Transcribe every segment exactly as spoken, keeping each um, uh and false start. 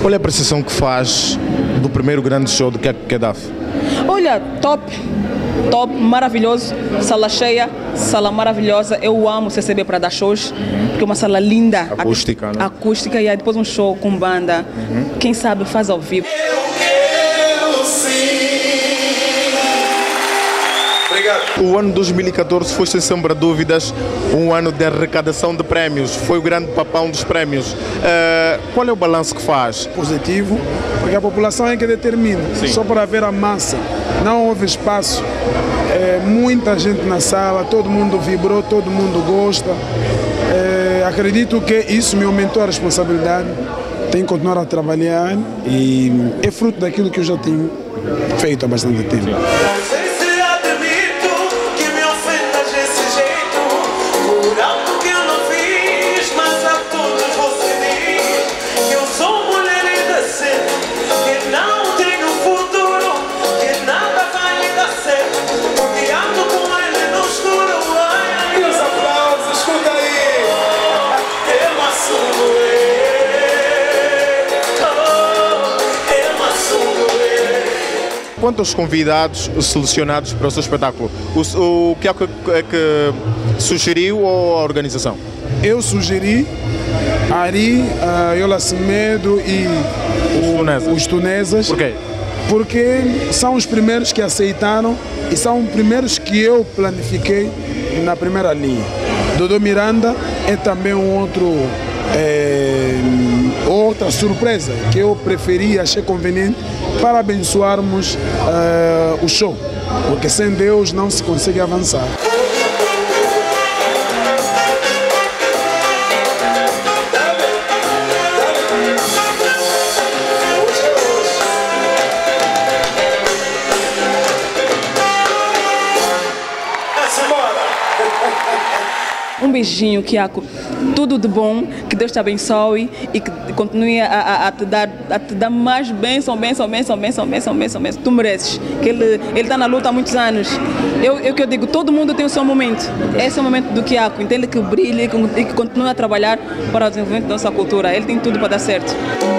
Qual é a apreciação que faz do primeiro grande show do Kiako Kedafi? Olha, top, top, maravilhoso, sala cheia, sala maravilhosa. Eu amo C C B para dar shows, porque é uma sala linda. Acústica, né? Acústica, e aí depois um show com banda. Uhum. Quem sabe faz ao vivo. O ano dois mil e catorze foi, sem sombra de dúvidas, um ano de arrecadação de prémios. Foi o grande papão dos prémios. Uh, qual é o balanço que faz? Positivo, porque a população é que determina. Sim. Só para ver a massa. Não houve espaço. É, muita gente na sala, todo mundo vibrou, todo mundo gosta. É, acredito que isso me aumentou a responsabilidade. Tenho que continuar a trabalhar e é fruto daquilo que eu já tenho feito há bastante tempo. Sim. Quanto aos convidados selecionados para o seu espetáculo, o, o que é que, é que sugeriu ou a organização? Eu sugeri Ari, a Yola Semedo e os, o, tunesas. os tunesas. Por quê? Porque são os primeiros que aceitaram e são os primeiros que eu planifiquei na primeira linha. Dodô Miranda é também um outro, é, outra surpresa que eu preferi, achei conveniente para abençoarmos uh, o show, porque sem Deus não se consegue avançar. Um beijinho, Kiako. Tudo de bom, que Deus te abençoe e que continue a, a, a, te, dar, a te dar mais bênção, bênção, bênção, bênção, bênção, bênção, bênção. Tu mereces, que ele está na luta há muitos anos. Eu, eu que eu digo, todo mundo tem o seu momento. Esse é o momento do Kiako, então ele que brilhe e que continue a trabalhar para o desenvolvimento da nossa cultura. Ele tem tudo para dar certo.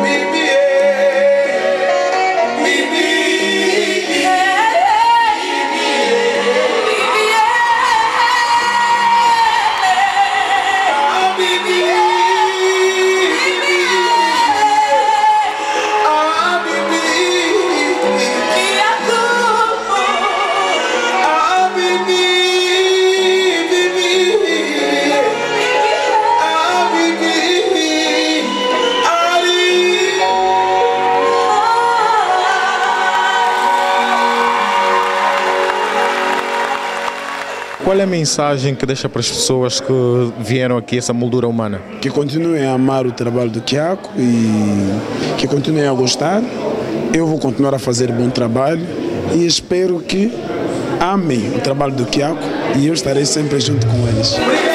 Qual é a mensagem que deixa para as pessoas que vieram aqui, essa moldura humana? Que continuem a amar o trabalho do Kiako e que continuem a gostar. Eu vou continuar a fazer bom trabalho e espero que amem o trabalho do Kiako e eu estarei sempre junto com eles.